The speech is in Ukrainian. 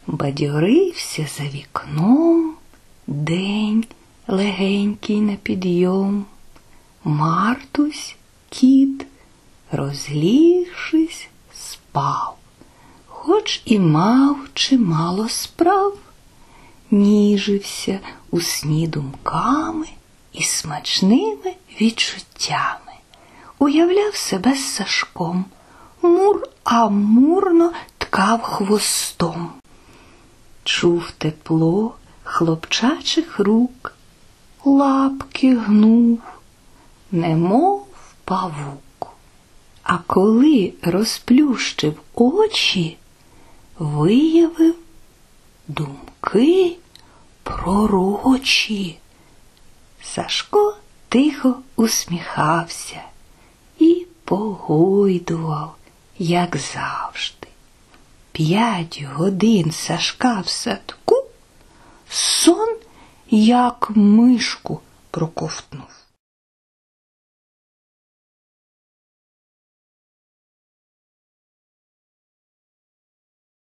Бадьорився за вікном день легенький на підйом. Мартусь, кіт, розлігшись, спав, хоч і мав чимало справ. Ніжився у сні думками і смачними відчуттями. Уявляв себе з Сашком, мур-амурно ткав хвостом. Чув тепло хлопчачих рук, лапки гнув, немов павук. А коли розплющив очі, виявив думки пророчі. Сашко тихо усміхався і погойдував, як завжди. 5 годин Сашка в садку сон, як мишку, проковтнув.